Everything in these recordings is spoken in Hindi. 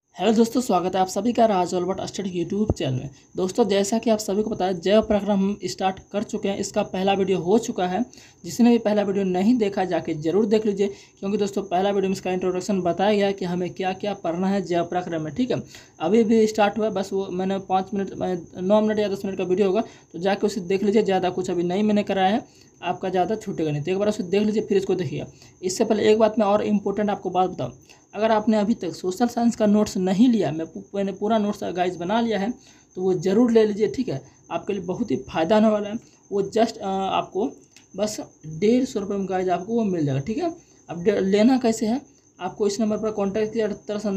हेलो दोस्तों, स्वागत है आप सभी का Raj Albert study YouTube channel में। दोस्तों, जैसा कि आप सभी को पता है, जैव प्रक्रम हम स्टार्ट कर चुके हैं। इसका पहला वीडियो हो चुका है। जिसने भी पहला वीडियो नहीं देखा जाके जरूर देख लीजिए, क्योंकि दोस्तों पहला वीडियो में इसका इंट्रोडक्शन बताया गया है कि हमें क्या क्या पढ़ना है जैव प्रक्रम में। ठीक है, अभी भी स्टार्ट हुआ है, बस वो मैंने 5 मिनट 9 मिनट या 10 मिनट का वीडियो होगा, तो जाके उसे देख लीजिए। ज़्यादा कुछ अभी नहीं मैंने कराया है, आपका ज़्यादा छूटेगा नहीं, तो एक बार उसे देख लीजिए, फिर इसको देखिएगा। इससे पहले एक बात मैं और इम्पोर्टेंट आपको बात बताऊँ, अगर आपने अभी तक सोशल साइंस का नोट्स नहीं लिया, मैंने पूरा नोट्स गाइज बना लिया है, तो वो ज़रूर ले लीजिए। ठीक है, आपके लिए बहुत ही फ़ायदा होने वाला है। वो जस्ट आपको बस 150 रुपये में गाइज आपको वो मिल जाएगा। ठीक है, अब लेना कैसे है, आपको इस नंबर पर कॉन्टैक्ट कीजिए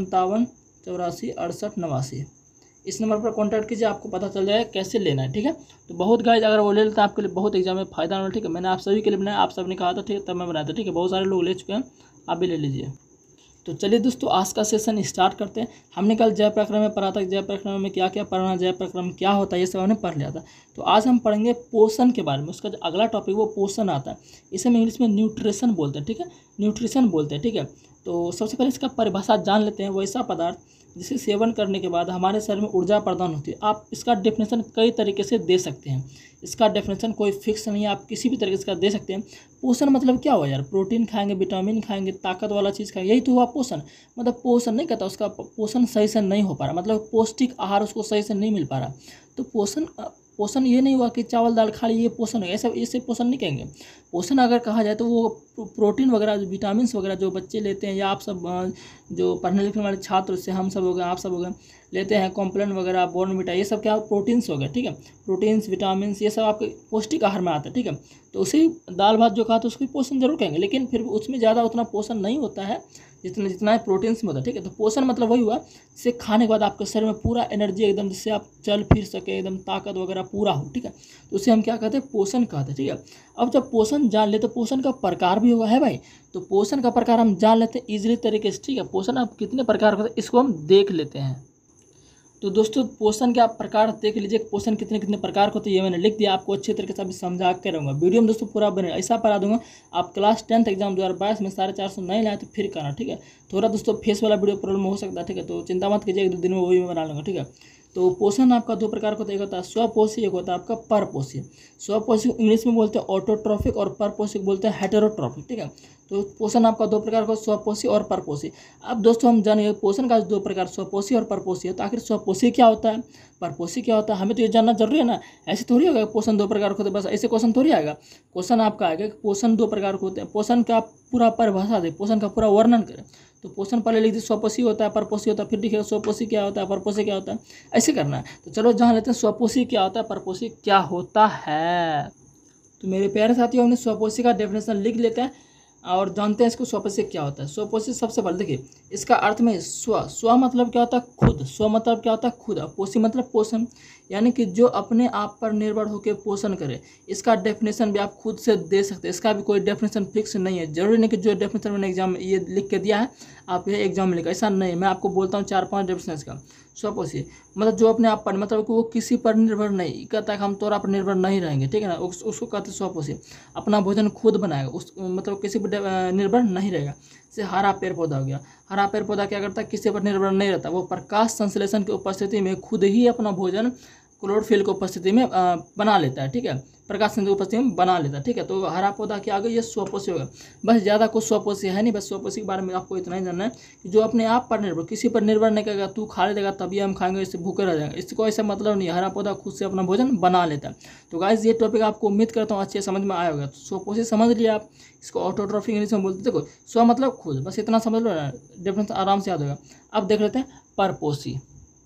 785784 6889। इस नंबर पर कॉन्टैक्ट कीजिए, आपको पता चल जाएगा कैसे लेना है। ठीक है, तो बहुत गाइज अगर वो ले लेते हैं आपके लिए बहुत एग्जाम में फ़ायदा होना है। ठीक है, मैंने आप सभी के लिए बनाया, आप सबने कहा था, ठीक है, तब मैं बनाया था। ठीक है, बहुत सारे लोग ले चुके हैं, आप भी ले लीजिए। तो चलिए दोस्तों, आज का सेशन स्टार्ट करते हैं। हमने कल जैव प्रक्रम में पढ़ा था, जैव प्रक्रम में क्या क्या पढ़ना, जैव प्रक्रम क्या होता है, ये सब हमने पढ़ लिया था। तो आज हम पढ़ेंगे पोषण के बारे में। उसका जो अगला टॉपिक वो पोषण आता है। इसे हम इंग्लिश में न्यूट्रिशन बोलते हैं। ठीक है, न्यूट्रिशन बोलते हैं। ठीक है, तो सबसे पहले इसका परिभाषा जान लेते हैं। वो ऐसा पदार्थ जिसे सेवन करने के बाद हमारे शरीर में ऊर्जा प्रदान होती है। आप इसका डेफिनेशन कई तरीके से दे सकते हैं। इसका डेफिनेशन कोई फिक्स नहीं है, आप किसी भी तरीके से इसका दे सकते हैं। पोषण मतलब क्या हुआ यार, प्रोटीन खाएंगे, विटामिन खाएंगे, ताकत वाला चीज़ खाएंगे, यही तो हुआ पोषण। मतलब पोषण नहीं कहता, उसका पोषण सही से नहीं हो पा रहा, मतलब पौष्टिक आहार उसको सही से नहीं मिल पा रहा। तो पोषण पोषण ये नहीं हुआ कि चावल दाल खा लिए ये पोषण है, ऐसा ऐसे पोषण नहीं कहेंगे। पोषण अगर कहा जाए तो वो प्रोटीन वगैरह, विटामिन वगैरह जो बच्चे लेते हैं, या आप सब जो पढ़ने लिखने वाले छात्र, से हम सब हो गए, आप सब हो गए, लेते हैं कॉम्प्लेन वगैरह, बॉर्नविटा, ये सब क्या प्रोटीन्स हो गए। ठीक है, प्रोटीन्स, विटामिन, ये सब आपके पौष्टिक आहार में आता है। ठीक है, तो उसी दाल भात जो कहा तो उसको पोषण जरूर कहेंगे, लेकिन फिर उसमें ज़्यादा उतना पोषण नहीं होता है जितना जितना प्रोटीन्स में होता है। ठीक है, तो पोषण मतलब वही हुआ, इसे खाने के बाद आपके शरीर में पूरा एनर्जी एकदम, जिससे आप चल फिर सके, एकदम ताकत वगैरह पूरा हो। ठीक है, तो उसे हम क्या कहते हैं, पोषण कहते हैं। ठीक है, अब जब पोषण जान ले तो पोषण का प्रकार भी होगा है भाई। तो पोषण का प्रकार हम जान लेते हैं इजीली तरीके से। ठीक है, पोषण अब कितने प्रकार होते हैं इसको हम देख लेते हैं। तो दोस्तों, पोषण के आप प्रकार देख लीजिए, पोषण कितने कितने प्रकार के होते हैं, ये मैंने लिख दिया, आपको अच्छे तरीके से अभी समझा के रहूँगा। वीडियो में दोस्तों पूरा बने ऐसा पढ़ा दूंगा, आप क्लास 10th एग्जाम 2022 में 450 नहीं लाए तो फिर करना। ठीक है, थोड़ा दोस्तों फेस वाला वीडियो प्रॉब्लम हो सकता है। ठीक है, तो चिंता मत कीजिए, 1-2 दिन में वही मैं बना लूँगा। ठीक है, तो पोषण आपका 2 प्रकार का होता है, एक होता है स्वपोषी, एक होता है आपका परपोषी। स्वपोषी इंग्लिश में बोलते हैं ऑटोट्रॉफिक, और परपोषी बोलते हैं हेटेरोट्रॉफिक। ठीक है, तो पोषण आपका 2 प्रकार का, स्वपोषी और परपोषी। अब दोस्तों हम जानिए पोषण का 2 प्रकार, स्वपोषी और परपोषी है। तो आखिर स्वपोषी क्या होता है, परपोषी क्या होता है, हमें तो ये जानना जरूरी है ना। ऐसे थोड़ी होगा पोषण 2 प्रकार के होते, बस ऐसे क्वेश्चन थोड़ी आएगा। क्वेश्चन आपका आएगा कि पोषण 2 प्रकार के होते हैं, पोषण का पूरा परिभाषा दे, पोषण का पूरा वर्णन करें। तो पोषण पहले लिख दीजिए, स्वपोषी होता है, परपोषी होता है, फिर लिखिएगा स्वपोषी क्या होता है, परपोषी क्या होता है, ऐसे करना है। तो चलो जान लेते हैं स्वपोषी क्या होता है, परपोषी क्या होता है। तो मेरे प्यारे साथियों, हमने स्वपोषी का डेफिनेशन लिख लेते हैं और जानते हैं इसको स्वपोषी क्या होता है। स्वपोषी सबसे पहले देखिए, इसका अर्थ में स्व मतलब क्या होता है, खुद। स्व मतलब क्या होता है, खुद। पोषी मतलब पोषण, यानी कि जो अपने आप पर निर्भर होकर पोषण करे। इसका डेफिनेशन भी आप खुद से दे सकते हैं, इसका भी कोई डेफिनेशन फिक्स नहीं है। जरूरी नहीं कि जो डेफिनेशन मैंने एग्जाम में ये लिख के दिया है आप ये एग्जाम में लिखा, ऐसा नहीं है। मैं आपको बोलता हूँ 4-5 डेफिनेशन का। स्वपोषी मतलब जो अपने आप पर, मतलब कि वो किसी पर निर्भर नहीं कहता है, हम तोरा पर निर्भर नहीं रहेंगे। ठीक है ना, उसको कहते हैं स्वपोषी। अपना भोजन खुद बनाएगा, उस मतलब किसी पर निर्भर नहीं रहेगा। जैसे हरा पेड़ पौधा हो गया, हरा पेड़ पौधा क्या करता है, किसी पर निर्भर नहीं रहता, वो प्रकाश संश्लेषण की उपस्थिति में खुद ही अपना भोजन क्लोरोफिल की उपस्थिति में बना लेता है। ठीक है, प्रकाश संश्लेषण की उपस्थिति में बना लेता है। ठीक है, तो हरा पौधा क्या आ गया, ये स्वपोषी होगा। बस ज़्यादा कुछ स्वपोषी है नहीं, बस स्वपोषी के बारे में आपको इतना ही जानना है कि जो अपने आप पर निर्भर, किसी पर निर्भर नहीं करेगा, तू खा लेगा तभी हम खाएंगे, इससे भूखे रह जाएंगे, इसको ऐसा मतलब नहीं। हरा पौधा खुद से अपना भोजन बना लेता है। तो गाइस, ये टॉपिक आपको उम्मीद करता हूँ अच्छे समझ में आया होगा। तो स्वपोषी समझ लिया आप, इसको ऑटोट्रॉफिक इंग्लिश में बोलते हैं। देखो, स्व मतलब खुद, बस इतना समझ लो ना, डेफिनेशन आराम से याद होगा। अब देख लेते हैं परपोषी।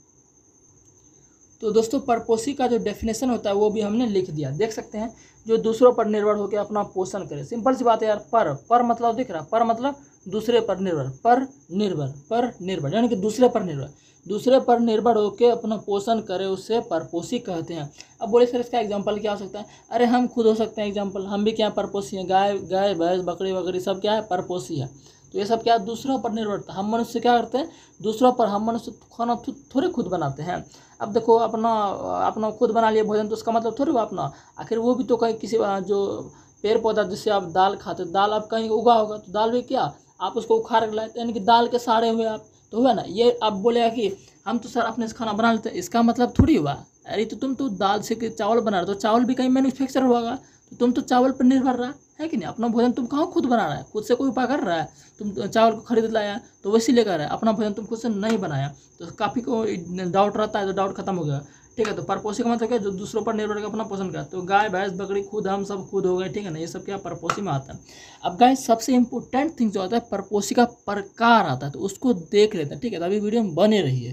तो दोस्तों, परपोषी का जो डेफिनेशन होता है वो भी हमने लिख दिया, देख सकते हैं। जो दूसरों पर निर्भर होकर अपना पोषण करे। सिंपल सी बात है यार, पर मतलब दिख रहा, पर मतलब दूसरे पर निर्भर, पर निर्भर यानी कि दूसरे पर निर्भर, दूसरे पर निर्भर होकर अपना पोषण करे, उससे परपोषी कहते हैं। अब बोले सर इसका एग्जाम्पल क्या हो सकता है, अरे हम खुद हो सकते हैं एग्जाम्पल, हम भी क्या परपोषी हैं, गाय भैंस बकरी वगैरह सब क्या है, परपोषी है। तो ये सब क्या दूसरों पर निर्भरता। हम मनुष्य क्या करते हैं, दूसरों पर, हम मनुष्य खाना थोड़े खुद बनाते हैं। अब देखो, अपना अपना खुद बना लिया भोजन, तो उसका मतलब थोड़ी हुआ अपना, आखिर वो भी तो कहीं किसी जो पेड़ पौधा जिससे आप दाल खाते, दाल आप कहीं उगा होगा, तो दाल भी क्या आप उसको उखाड़ के लाए, यानी कि दाल के साड़े हुए आप, तो हुआ ना। ये आप बोलेगा कि हम तो सर अपने से खाना बना लेते हैं, इसका मतलब थोड़ी हुआ। अरे तो तुम तो दाल से चावल बना रहे हो, तो चावल भी कहीं मैन्युफैक्चर होगा, तो तुम तो चावल पर निर्भर रहा है कि नहीं। अपना भोजन तुम कहाँ खुद बना रहा है, खुद से कोई उपाय कर रहा है। तुम चावल को खरीद लाया तो वैसे लेकर आया, अपना भोजन तुम खुद से नहीं बनाया। तो काफ़ी को डाउट रहता है, तो डाउट खत्म हो गया, ठीक है। तो परपोषी का मतलब क्या, जो दूसरों पर निर्भर करके अपना पोषण का। तो गाय भैंस बकरी खुद, हम सब खुद हो गए, ठीक है ना। ये सब क्या परपोषी में आता है। अब गाय सबसे इंपॉर्टेंट थिंग जो आता है परपोषी का प्रकार आता है, तो उसको देख लेते हैं, ठीक है। तो अभी वीडियो में बने रहिए।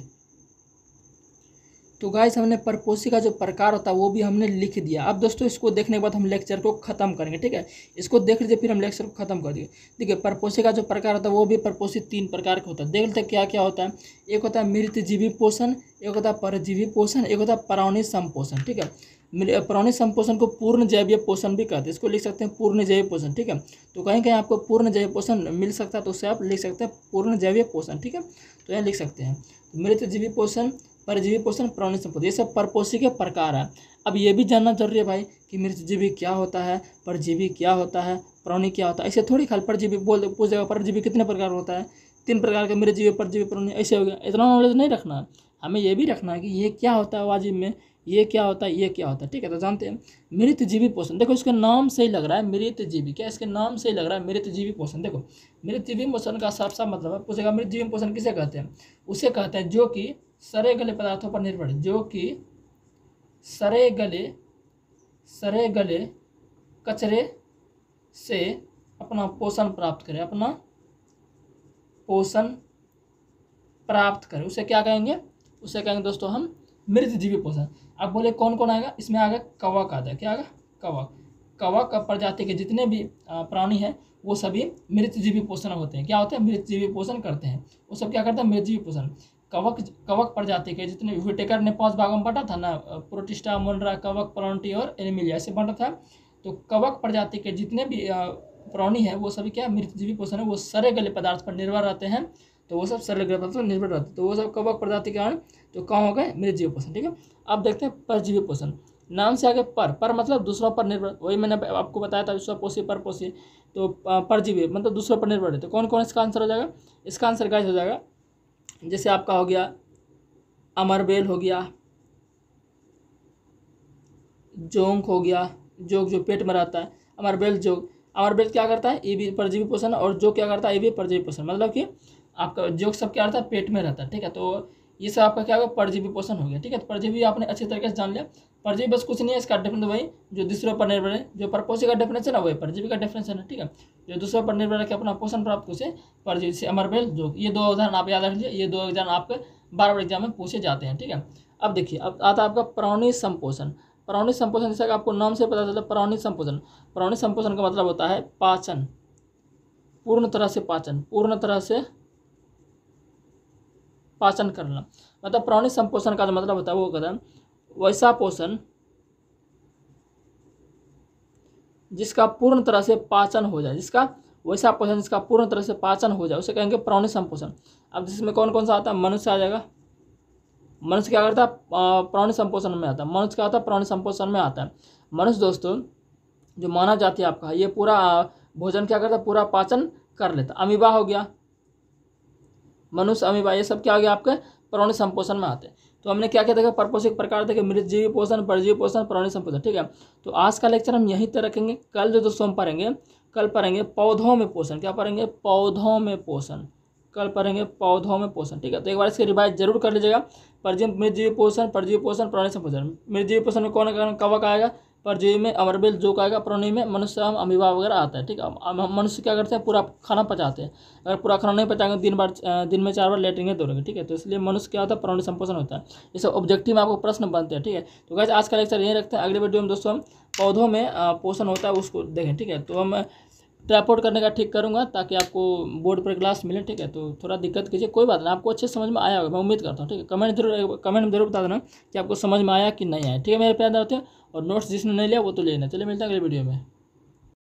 तो गाइस हमने परपोषी का जो प्रकार होता है वो भी हमने लिख दिया। अब दोस्तों इसको देखने के बाद हम लेक्चर को खत्म करेंगे, ठीक है। इसको देख लीजिए फिर हम लेक्चर को खत्म कर देंगे। देखिए परपोषी का जो प्रकार होता है वो भी परपोषी 3 प्रकार का होता है। देख लेते हैं क्या क्या होता है। एक होता है मृतजीवी पोषण, एक होता है परजीवी पोषण, एक होता है प्राणी संपोषण, ठीक है। प्राणी संपोषण को पूर्ण जैवीय पोषण भी कहते हैं, इसको लिख सकते हैं पूर्ण जैवीय पोषण, ठीक है। तो कहीं कहीं आपको पूर्ण जैवीय पोषण मिल सकता है, तो उससे आप लिख सकते हैं पूर्ण जैवीय पोषण, ठीक है। तो यहाँ लिख सकते हैं मृतजीवी पोषण, परजीवी पोषण, प्राणी संपोषण, ये सब परपोषी के प्रकार है। अब ये भी जानना जरूरी है भाई कि मृतजीवी क्या होता है, परजीवी क्या होता है, प्राणी क्या होता है। ऐसे थोड़ी खाली परजीवी बोल पूछ देगा, परजीवी कितने प्रकार होता है, 3 प्रकार के मृतजीवी, परजीवी, प्राणी, ऐसे हो गया। इतना नॉलेज नहीं रखना है, हमें ये भी रखना है कि ये क्या होता है वाजिब में, ये क्या होता है, ये क्या होता है, ठीक है। तो जानते हैं मृतजीवी पोषण, देखो इसके नाम से ही लग रहा है मृतजीवी, क्या इसके नाम से ही लग रहा है मृतजीवी पोषण। देखो मृतजीवी पोषण का साफ साफ मतलब है, पूछेगा मृतजीवी पोषण किसे कहते हैं, उसे कहते हैं जो कि सड़े गले पदार्थों पर निर्भर, जो कि सड़े गले कचरे से अपना पोषण प्राप्त करे, अपना पोषण प्राप्त करे, उसे क्या कहेंगे, उसे कहेंगे दोस्तों हम मृतजीवी पोषण। अब बोले कौन कौन आएगा, इसमें आएगा कवक आता है, क्या आएगा, कवक। कवक प्रजाति के जितने भी प्राणी हैं वो सभी मृतजीवी पोषण होते हैं। क्या होते हैं, मृतजीवी पोषण करते हैं। वो सब क्या करते हैं, मृतजीवी पोषण। कवक प्रजाति के जितने, व्हिटेकर ने 5 भागों में बांटा था ना, प्रोटिस्टा, मोनरा, कवक, प्लांटी और एनिमिलिया, ऐसे बांटा था। तो कवक प्रजाति के जितने भी प्राणी हैं वो सभी क्या मृतजीवी पोषण है, वो सड़े गले पदार्थ पर निर्भर रहते हैं। तो वो सब सड़े गले पदार्थ पर निर्भर रहते हैं, तो वो सब कवक प्रजाति के हैं। तो कहाँ हो गए, मृतजीवी पोषण, ठीक है। अब देखते हैं परजीवी पोषण। नाम से आगे पर मतलब दूसरों पर निर्भर, वही मैंने आपको बताया था विश्वपोषी, परपोषी। तो परजीवी मतलब दूसरों पर निर्भर है। तो कौन कौन इसका आंसर हो जाएगा, इसका आंसर गाइस हो जाएगा जैसे आपका हो गया अमरबेल हो गया, जोंक हो गया, जोंक जो पेट में रहता है, अमरबेल जोंक। अमरबेल क्या करता है, ये भी परजीवी पोषण, और जो क्या करता है ये भी परजीवी पोषण, मतलब कि आपका जोंक सब क्या रहता है, पेट में रहता है, ठीक है। तो ये सब आपका क्या होगा, परजीवी पोषण हो गया, ठीक है। तो परजीवी आपने अच्छे तरीके से जान लिया। परजीवी बस कुछ नहीं है, इसका डेफिनेशन वही जो दूसरों पर निर्भर है, जो परपोषी का डेफिनेशन है वही परजीवी का डेफिनेशन है, ठीक है। जो दूसरों पर निर्भर है कि अपना पोषण प्राप्त उसे परजीवी, से अमरबेल जोंक। ये 2 उदाहरण आप याद रख लीजिए, ये 2 उदाहरण आपके बार एग्जाम में पूछे जाते हैं, ठीक है। अब देखिए अब आता है आपका प्राणी संपोषण। प्राणी संपोषण जैसा कि आपको नाम से पता चला, प्राणी संपोषण। प्राणी संपोषण का मतलब होता है पाचन, पूर्ण तरह से पाचन, पूर्ण तरह से पाचन करना। मतलब प्राणी संपोषण का जो मतलब होता है वो कहता है वैसा पोषण जिसका पूर्ण तरह से पाचन हो जाए, जिसका वैसा पोषण जिसका पूर्ण तरह से पाचन हो जाए, उसे कहेंगे प्राणी संपोषण। अब जिसमें कौन कौन सा आता है, मनुष्य आ जाएगा। मनुष्य क्या करता है, प्राणी संपोषण में आता है। मनुष्य क्या आता है, प्राणी संपोषण में आता है। मनुष्य दोस्तों जो मानव जाति आपका, ये पूरा भोजन क्या करता है, पूरा पाचन कर लेता। अमीबा हो गया, मनुष्य, अमीबा, ये सब क्या हो गया आपके प्राणी संपोषण में आते हैं। तो हमने क्या क्या देखा, परपोषी के प्रकार देखे, मृतजीवी पोषण, परजीवी पोषण, प्राणी संपोषण, ठीक है। तो आज का लेक्चर हम यहीं तक रखेंगे। कल जो दोस्तों हम पढ़ेंगे, कल पढ़ेंगे पौधों में पोषण। क्या पढ़ेंगे, पौधों में पोषण। कल पढ़ेंगे पौधों में पोषण, ठीक है। तो एक बार इसके रिवाइज जरूर कर लीजिएगा। मृतजीवी पोषण, परजीवी पोषण, प्राणी संपोषण। मृतजीवी पोषण में कौन कवक आएगा, परजीवी में अमरबेल जोंक आएगा, प्राणी में मनुष्य, अमीबा वगैरह आता है, ठीक है। मनुष्य क्या करते हैं, पूरा खाना पचाते हैं। अगर पूरा खाना नहीं पचाएंगे, दिन में 4 बार लेटेंगे दौड़ेंगे, ठीक है। तो इसलिए मनुष्य क्या होता है, प्राणी संपोषण होता है। ये सब ऑब्जेक्टिव में आपको प्रश्न बनते हैं, ठीक है। तो गाइस आज का लेक्चर यहीं रखते हैं। अगले वीडियो में दोस्तों हम पौधों में पोषण होता है उसको देखें, ठीक है। तो हम ट्राइपॉड करने का ठीक करूँगा ताकि आपको बोर्ड पर क्लास मिले, ठीक है। तो थोड़ा दिक्कत कीजिए, कोई बात नहीं, आपको अच्छे समझ में आया होगा, मैं उम्मीद करता हूँ, ठीक है। कमेंट में जरूर बता देना कि आपको समझ में आया कि नहीं आया, ठीक है मेरे प्यारे दोस्तों। और नोट्स जिसने नहीं लिया वो तो लेना। चलिए मिलते हैं अगले वीडियो में।